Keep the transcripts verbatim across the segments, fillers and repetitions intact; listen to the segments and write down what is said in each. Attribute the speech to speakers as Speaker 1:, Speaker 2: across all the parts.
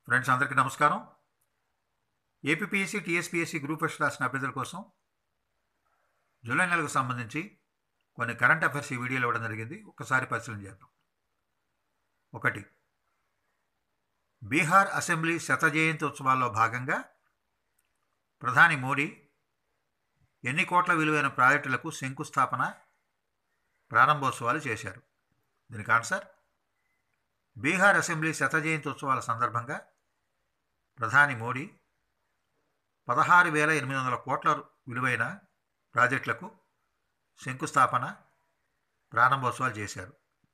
Speaker 1: Friends అందరికీ నమస్కారం. APPSC TSPSC group first రాసిన అభ్యర్థుల కోసం జూలై నెలకు సంబంధించి కొన్ని కరెంట్ అఫైర్స్ ఈ వీడియోలో ఇవ్వడం జరిగింది. ఒకసారి పరిశీలన చేద్దాం. ఒకటి, బీహార్ అసెంబ్లీ శత జయంతి ఉత్సవాల్లో భాగంగా ప్రధాని మోడీ ఎన్ని కోట్ల విలువైన ప్రాజెక్టులకు శంకుస్థాపన ప్రారంభోత్సవాలు చేశారు? దీనికి ఆన్సర్, బీహార్ అసెంబ్లీ శత జయంతి ఉత్సవాల సందర్భంగా ప్రధాని మోడీ పదహారు వేల ఎనిమిది వందల కోట్ల విలువైన ప్రాజెక్టులకు శంకుస్థాపన ప్రారంభోత్సవాలు చేశారు.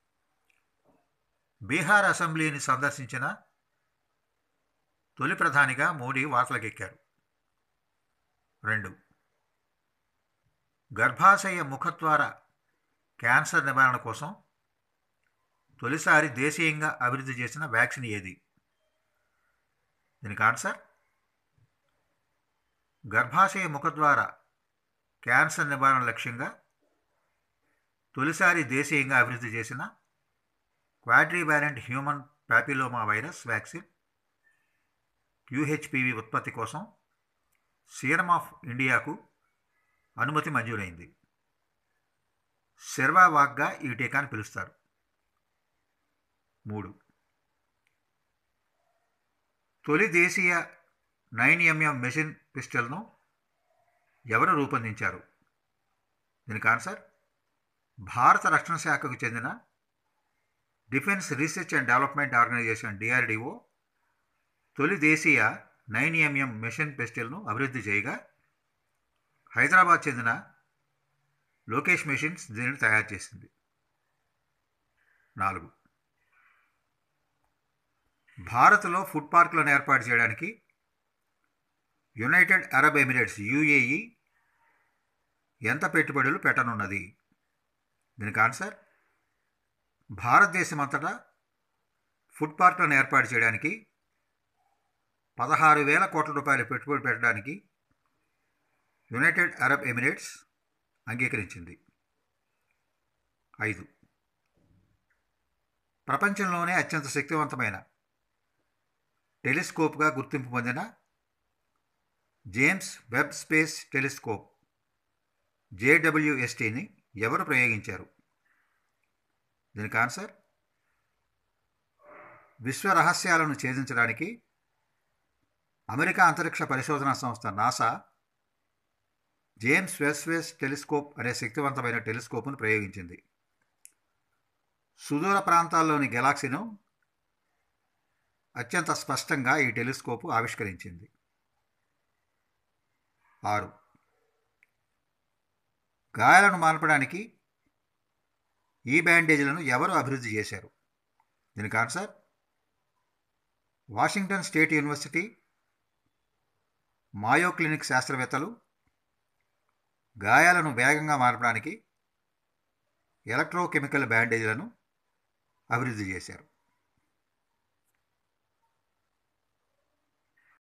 Speaker 1: బీహార్ అసెంబ్లీని సందర్శించిన తొలి ప్రధానిగా మోడీ వార్తలకెక్కారు. రెండు, గర్భాశయ ముఖద్వార క్యాన్సర్ నివారణ కోసం తొలిసారి దేశీయంగా అభివృద్ధి చేసిన వ్యాక్సిన్ ఏది? దీనికి ఆన్సర్, గర్భాశయ ముఖద్వార క్యాన్సర్ నివారణ లక్ష్యంగా తొలిసారి దేశీయంగా అభివృద్ధి చేసిన quadrivalent human papilloma virus vaccine QHPV ఉత్పత్తి కోసం సీరం ఆఫ్ ఇండియాకు అనుమతి మంజూరైంది. సెర్వావాక్గా ఈ టీకాను పిలుస్తారు. మూడు, తొలి దేశీయ నైన్ ఎంఎం మెషిన్ పిస్టల్ను ఎవరు రూపొందించారు? దీనికి ఆన్సర్, భారత రక్షణ శాఖకు చెందిన Defence Research and Development Organisation DRDO తొలి దేశీయ నైన్ ఎంఎం మెషిన్ పిస్టల్ను అభివృద్ధి చేయగా హైదరాబాద్ చెందిన లోకేష్ మెషిన్స్ దీనిని తయారు చేసింది. నాలుగు, భారత్లో ఫుడ్ పార్కులను ఏర్పాటు చేయడానికి యునైటెడ్ అరబ్ ఎమిరేట్స్ యూఏఈ ఎంత పెట్టుబడులు పెట్టనున్నది? దీనికి ఆన్సర్, భారతదేశం అంతటా ఫుడ్ పార్కులను ఏర్పాటు చేయడానికి పదహారు వేల కోట్ల రూపాయల పెట్టుబడి పెట్టడానికి యునైటెడ్ అరబ్ ఎమిరేట్స్ అంగీకరించింది. ఐదు, ప్రపంచంలోనే అత్యంత శక్తివంతమైన టెలిస్కోప్గా గుర్తింపు పొందిన జేమ్స్ వెబ్ స్పేస్ టెలిస్కోప్ జేడబ్ల్యూఎస్టీని ఎవరు ప్రయోగించారు? దీనికి ఆన్సర్, విశ్వ రహస్యాలను ఛేదించడానికి అమెరికా అంతరిక్ష పరిశోధనా సంస్థ NASA James Webb Space Telescope అనే శక్తివంతమైన టెలిస్కోప్ను ప్రయోగించింది. సుదూర ప్రాంతాల్లోని గెలాక్సీను అత్యంత స్పష్టంగా ఈ టెలిస్కోపు ఆవిష్కరించింది. ఆరు, గాయాలను మాన్పడానికి ఈ బ్యాండేజీలను ఎవరు అభివృద్ధి చేశారు? దీనికి answer, Washington State University Mayo Clinic శాస్త్రవేత్తలు గాయాలను వేగంగా మార్పడానికి ఎలక్ట్రోకెమికల్ బ్యాండేజీలను అభివృద్ధి చేశారు.